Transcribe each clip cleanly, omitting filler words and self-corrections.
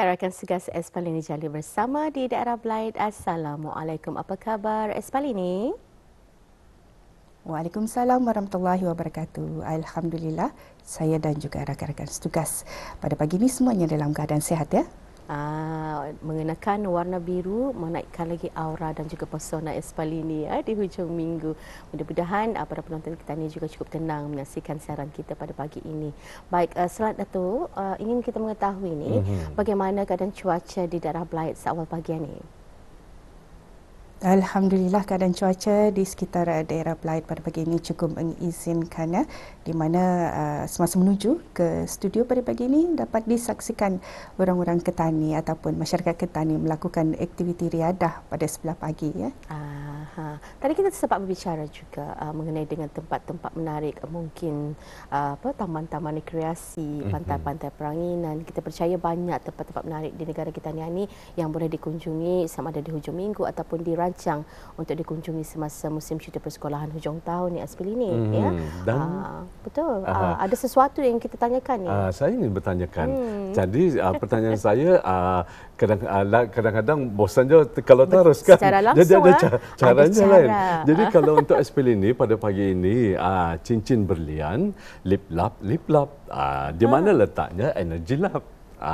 rakan tugas Espalini Jali bersama di daerah Blyth. Assalamualaikum, apa khabar Espalini? Waalaikumsalam warahmatullahi wabarakatuh. Alhamdulillah, saya dan juga rakan-rakan setugas pada pagi ini semuanya dalam keadaan sihat ya. Mengenakan warna biru menaikkan lagi aura dan juga pesona Espalini di hujung minggu. Mudah-mudahan para penonton kita ni juga cukup tenang menyaksikan siaran kita pada pagi ini. Baik, selamat Datuk, ingin kita mengetahui ni bagaimana keadaan cuaca di daerah Blyth seawal pagi ini. Alhamdulillah, keadaan cuaca di sekitar daerah Blyth pada pagi ini cukup mengizinkan ya, di mana semasa menuju ke studio pada pagi ini dapat disaksikan orang-orang Ketani ataupun masyarakat Ketani melakukan aktiviti riadah pada sebelah pagi ya. Tadi kita sempat berbicara juga mengenai dengan tempat-tempat menarik, mungkin taman-taman rekreasi, pantai-pantai peranginan. Kita percaya banyak tempat-tempat menarik di negara kita ni yang boleh dikunjungi sama ada di hujung minggu ataupun dirancang untuk dikunjungi semasa musim cuti persekolahan hujung tahun ni Espalini ya. Dan betul. Ada sesuatu yang kita tanyakan ni. Saya ingin bertanyakan. Jadi pertanyaan saya kadang-kadang bosan je kalau terus kan. Secara langsung jadi ada caranya lain. Jadi kalau untuk Espalini pada pagi ini cincin berlian, lip lap. Di mana letaknya Energy Lab?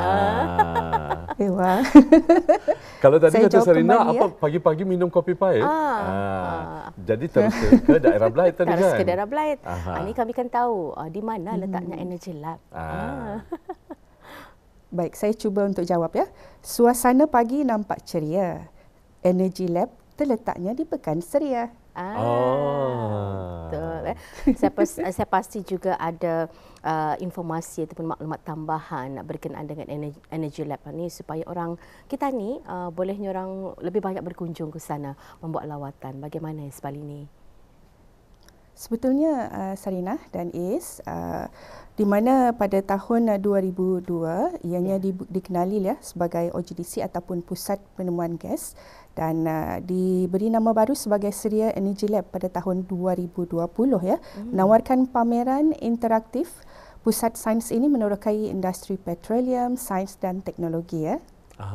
Wah. Kalau tadi Saya kata Sarina, kembali, apa pagi-pagi minum kopi pahit? Jadi terus ke daerah Blyth tadi kan? Terus ke daerah Blyth. Ini kami kan tahu di mana letaknya Energy Lab. Baik, saya cuba untuk jawab ya. Suasana pagi nampak ceria. Energy Lab terletaknya di Pekan Seria. Betul. Saya pasti juga ada informasi ataupun maklumat tambahan berkenaan dengan Energy Lab ni supaya orang kita ni bolehnya orang lebih banyak berkunjung ke sana membuat lawatan. Bagaimana Espalini? Sebetulnya Sarina dan Is, di mana pada tahun 2002 ianya dikenali ya sebagai OGDC ataupun Pusat Penemuan Gas, dan diberi nama baru sebagai Seria Energy Lab pada tahun 2020 ya, menawarkan pameran interaktif. Pusat sains ini menerokai industri petroleum, sains dan teknologi ya.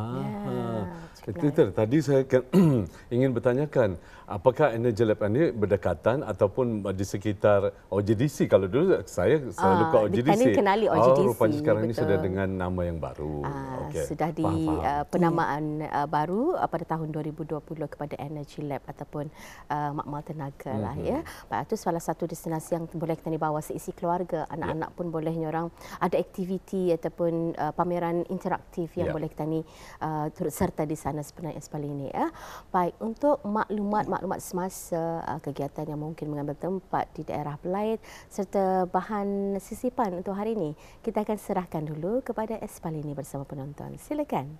Itu tadi saya ingin bertanyakan, apakah Energy Lab ini berdekatan ataupun di sekitar OGDC? Kalau dulu saya selalu ke OGDC. Kenali OGDC. Rupanya sekarang ini sudah dengan nama yang baru. Sudah di penamaan baru pada tahun 2020 kepada Energy Lab ataupun makmal tenaga lah ya. Itu salah satu destinasi yang boleh kita bawa seisi keluarga, anak-anak pun bolehnya orang ada aktiviti ataupun pameran interaktif yang boleh kita ni turut serta di sana sebenarnya Espalini ya. Baik, untuk maklumat semasa kegiatan yang mungkin mengambil tempat di daerah Blyth serta bahan sisipan untuk hari ini, kita akan serahkan dulu kepada Espalini bersama penonton. Silakan.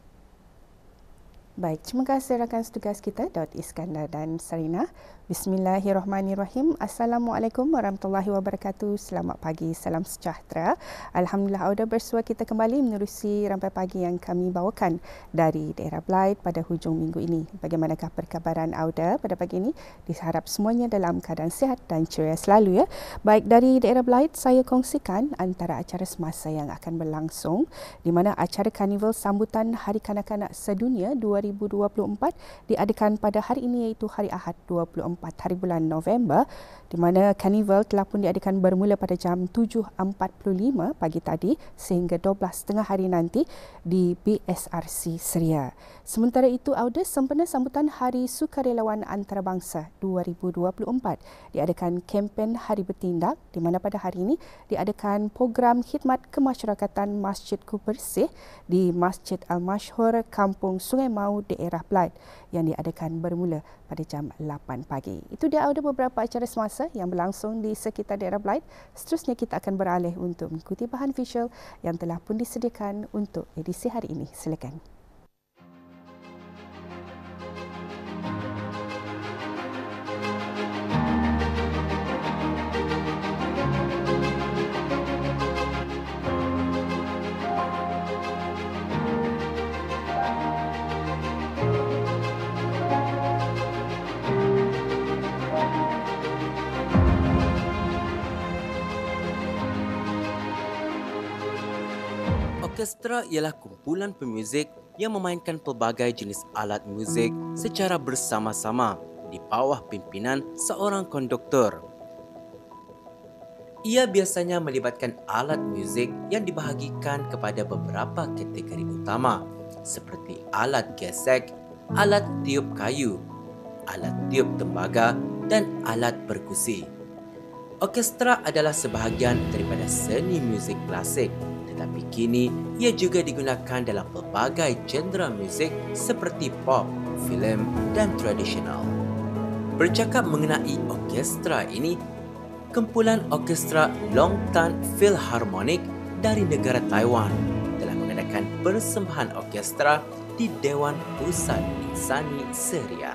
Baik, terima kasih rakan setugas kita Daud Iskandar dan Sarina. Bismillahirrahmanirrahim. Assalamualaikum warahmatullahi wabarakatuh. Selamat pagi, salam sejahtera. Alhamdulillah Auda bersua kita kembali menerusi rampai pagi yang kami bawakan dari daerah Blyth pada hujung minggu ini. Bagaimanakah perkabaran Auda pada pagi ini? Diharap semuanya dalam keadaan sihat dan ceria selalu ya. Baik, dari daerah Blyth saya kongsikan antara acara semasa yang akan berlangsung, di mana acara Karnival Sambutan Hari Kanak-Kanak Sedunia 2024 diadakan pada hari ini, iaitu hari Ahad 24 hari bulan November, di mana karnival telah pun diadakan bermula pada jam 7.45 pagi tadi sehingga 12.30 hari nanti di BSRC Seria. Sementara itu, Auda, sempena sambutan Hari Sukarelawan Antarabangsa 2024 diadakan kempen Hari Bertindak, di mana pada hari ini diadakan program khidmat kemasyarakatan Masjidku Bersih di Masjid Al-Masyhur Kampung Sungai Mau, daerah Blyth, yang diadakan bermula pada jam 8 pagi. Itu dia ada beberapa acara semasa yang berlangsung di sekitar daerah Blyth. Seterusnya kita akan beralih untuk mengikuti bahan visual yang telah pun disediakan untuk edisi hari ini. Silakan. Orkestra ialah kumpulan pemuzik yang memainkan pelbagai jenis alat muzik secara bersama-sama di bawah pimpinan seorang konduktor. Ia biasanya melibatkan alat muzik yang dibahagikan kepada beberapa kategori utama seperti alat gesek, alat tiup kayu, alat tiup tembaga dan alat perkusi. Orkestra adalah sebahagian daripada seni muzik klasik, tetapi kini ia juga digunakan dalam pelbagai genre muzik seperti pop, filem dan tradisional. Bercakap mengenai orkestra ini, kumpulan orkestra Longtan Philharmonic dari negara Taiwan telah mengadakan persembahan orkestra di Dewan Pusat Insani Seria.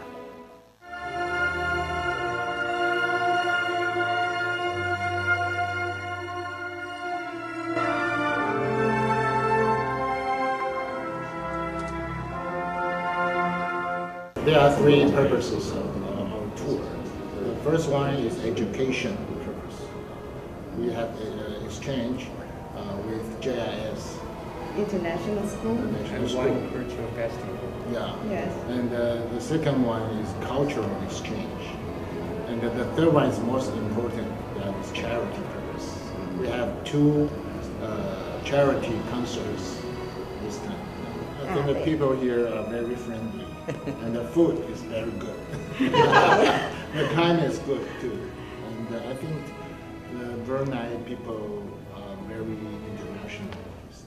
There are three purposes of our tour. The first one is education purpose. We have an exchange with JIS. International school. International school. Virtual festival. Yeah. Yes. And the second one is cultural exchange. And the third one is most important, that is charity purpose. We have two charity concerts this time. I think the people here are very friendly. And the food is very good. The climate is good too. And I think the Brunei people are very international.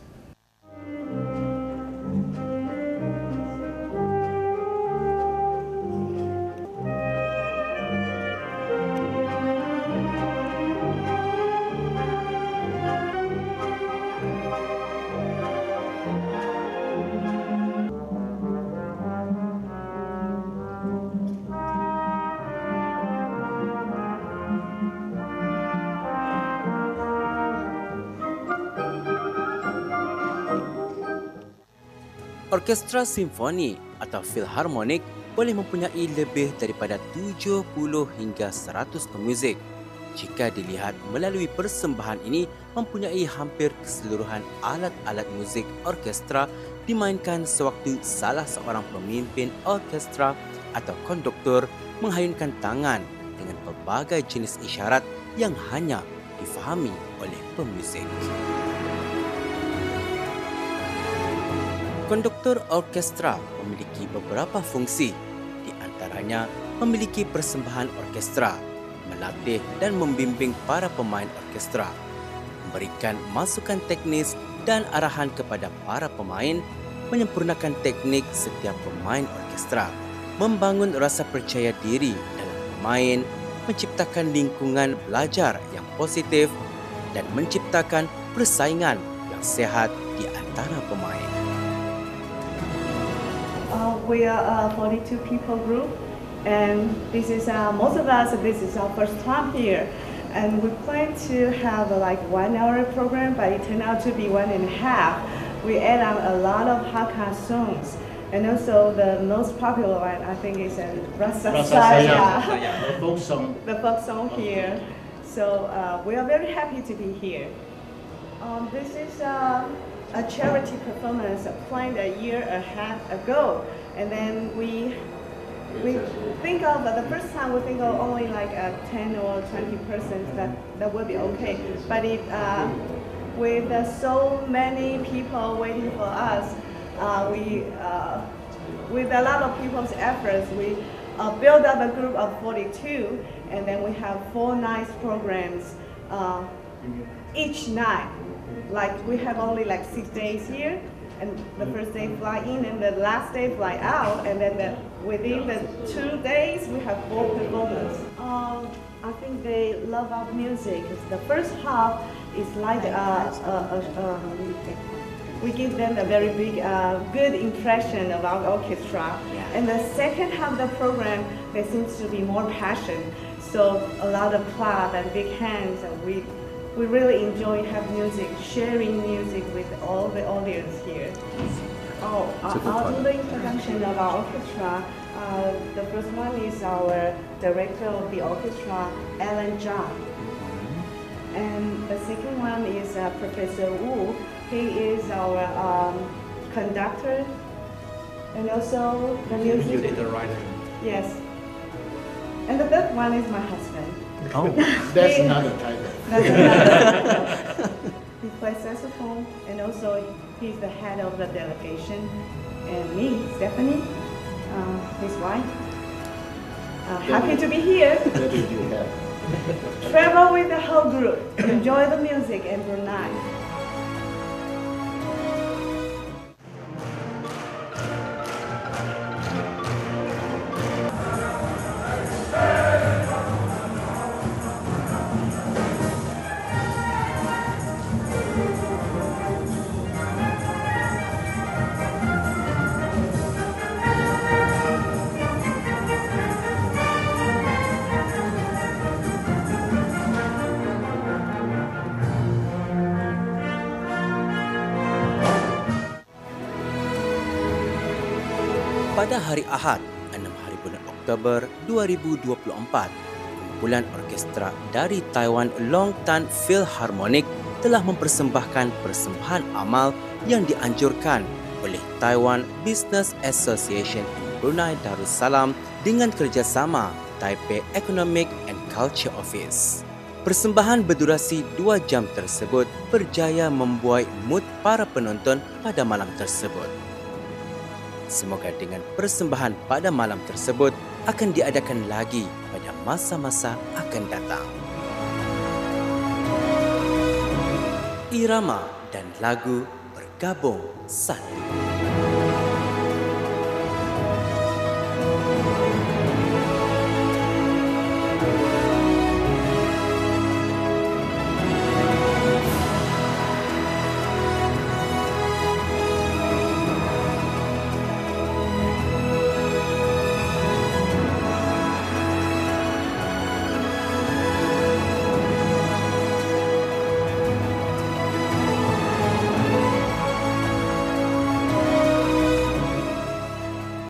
Orkestra simfoni atau filharmonik boleh mempunyai lebih daripada 70 hingga 100 pemuzik. Jika dilihat melalui persembahan ini, mempunyai hampir keseluruhan alat-alat muzik orkestra dimainkan sewaktu salah seorang pemimpin orkestra atau konduktor menghayunkan tangan dengan pelbagai jenis isyarat yang hanya difahami oleh pemuzik. Konduktor orkestra memiliki beberapa fungsi, di antaranya memiliki persembahan orkestra, melatih dan membimbing para pemain orkestra, memberikan masukan teknis dan arahan kepada para pemain, menyempurnakan teknik setiap pemain orkestra, membangun rasa percaya diri dalam pemain, menciptakan lingkungan belajar yang positif dan menciptakan persaingan yang sehat di antara pemain. We are a 42 people group, and this is most of us. This is our first time here, and we plan to have like 1 hour program, but it turned out to be 1.5. We add on a lot of Hakka songs, and also the most popular one I think is Rasa Saya, the folk song. the folk song here. So we are very happy to be here. This is a charity performance planned a year and a half ago, and then we think of the first time we think of only like 10 or 20%. That will be okay, but it with so many people waiting for us, we with a lot of people's efforts, we build up a group of 42, and then we have 4 nice programs each night. Like we have only like 6 days here, and the first day fly in and the last day fly out, and then within the 2 days we have 4 performances. I think they love our music. The first half is like we give them a very big, good impression of our orchestra, and the second half of the program there seems to be more passion. So a lot of clap and big hands, and we really enjoy have music, sharing music with all the audience here. I'll do the introduction of our orchestra. The first one is our director of the orchestra, Alan John. And the second one is Professor Wu. He is our conductor and also the music. You did the right. Yes. And the third one is my husband. Oh, That's another title. That's another. He plays saxophone and also he's the head of the delegation. And me, Stephanie, his wife. Happy to be here. What did you have? Travel with the whole group. Enjoy the music in Brunei. Pada hari Ahad, 6 hari bulan Oktober 2024, kumpulan orkestra dari Taiwan Long Tan Philharmonic telah mempersembahkan persembahan amal yang dianjurkan oleh Taiwan Business Association in Brunei Darussalam dengan kerjasama Taipei Economic and Culture Office. Persembahan berdurasi 2 jam tersebut berjaya membuai mood para penonton pada malam tersebut. Semoga dengan persembahan pada malam tersebut akan diadakan lagi pada masa-masa akan datang. Irama dan lagu bergabung satu.